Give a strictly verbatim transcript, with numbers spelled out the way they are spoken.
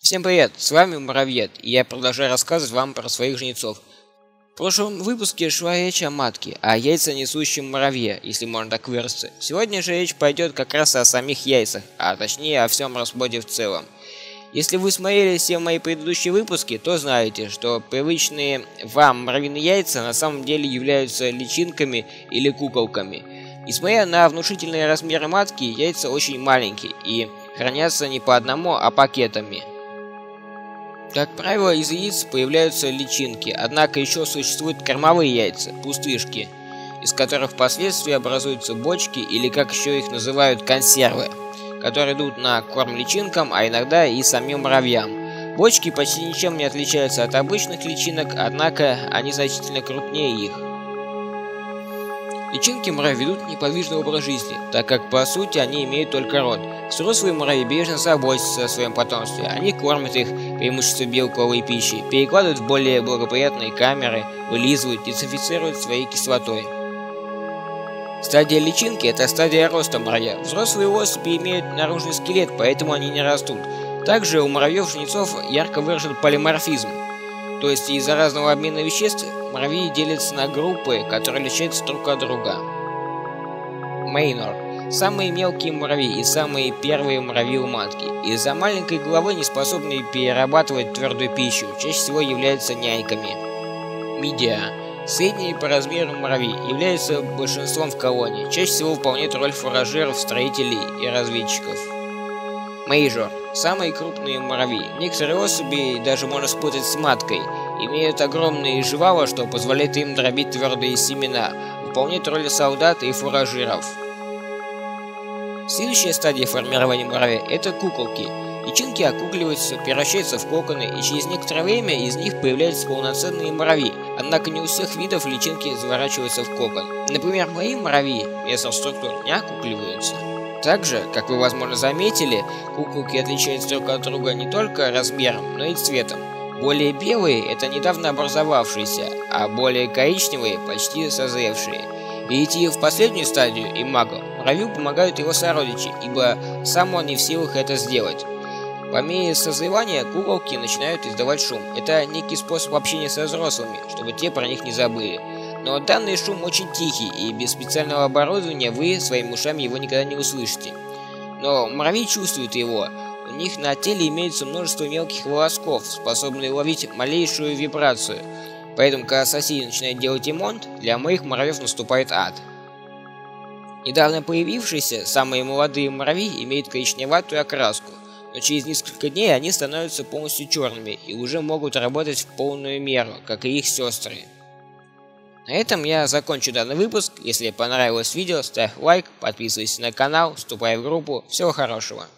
Всем привет, с вами Муравьед, и я продолжаю рассказывать вам про своих жнецов. В прошлом выпуске шла речь о матке, о яйценесущем муравье, если можно так выразиться. Сегодня же речь пойдет как раз о самих яйцах, а точнее о всем расплоде в целом. Если вы смотрели все мои предыдущие выпуски, то знаете, что привычные вам муравьиные яйца на самом деле являются личинками или куколками. Несмотря на внушительные размеры матки, яйца очень маленькие и хранятся не по одному, а пакетами. Как правило, из яиц появляются личинки, однако еще существуют кормовые яйца, пустышки, из которых впоследствии образуются бочки или, как еще их называют, консервы, которые идут на корм личинкам, а иногда и самим муравьям. Бочки почти ничем не отличаются от обычных личинок, однако они значительно крупнее их. Личинки муравьи ведут неподвижный образ жизни, так как по сути они имеют только род. Взрослые муравьи бережно заботятся о своем потомстве, они кормят их преимущественно белковой пищей, перекладывают в более благоприятные камеры, вылизывают, дезинфицируют своей кислотой. Стадия личинки – это стадия роста муравья. Взрослые особи имеют наружный скелет, поэтому они не растут. Также у муравьев-жнецов ярко выражен полиморфизм. То есть из-за разного обмена веществ муравьи делятся на группы, которые отличаются друг от друга. Мейнор – самые мелкие муравьи и самые первые муравьи у матки. Из-за маленькой головы, не способные перерабатывать твердую пищу, чаще всего являются няньками. Мидия – средние по размеру муравьи, являются большинством в колонии, чаще всего выполняют роль фуражеров, строителей и разведчиков. Мейжор – самые крупные муравьи. Некоторые особи даже можно спутать с маткой. Имеют огромные жвала, что позволяет им дробить твердые семена, выполняют роль солдат и фуражеров. Следующая стадия формирования муравья – это куколки. Личинки окукливаются, превращаются в коконы, и через некоторое время из них появляются полноценные муравьи. Однако не у всех видов личинки заворачиваются в кокон. Например, мои муравьи местных структур не окукливаются. Также, как вы возможно заметили, куколки отличаются друг от друга не только размером, но и цветом. Более белые – это недавно образовавшиеся, а более коричневые – почти созревшие. Перейти в последнюю стадию имаго муравью помогают его сородичи, ибо сам он не в силах это сделать. По мере созревания куколки начинают издавать шум. Это некий способ общения со взрослыми, чтобы те про них не забыли. Но данный шум очень тихий, и без специального оборудования вы своими ушами его никогда не услышите. Но муравьи чувствуют его. У них на теле имеется множество мелких волосков, способные уловить малейшую вибрацию. Поэтому, когда соседи начинают делать ремонт, для моих муравьев наступает ад. Недавно появившиеся самые молодые муравьи имеют коричневатую окраску, но через несколько дней они становятся полностью черными и уже могут работать в полную меру, как и их сестры. На этом я закончу данный выпуск. Если понравилось видео, ставь лайк, подписывайся на канал, вступай в группу. Всего хорошего.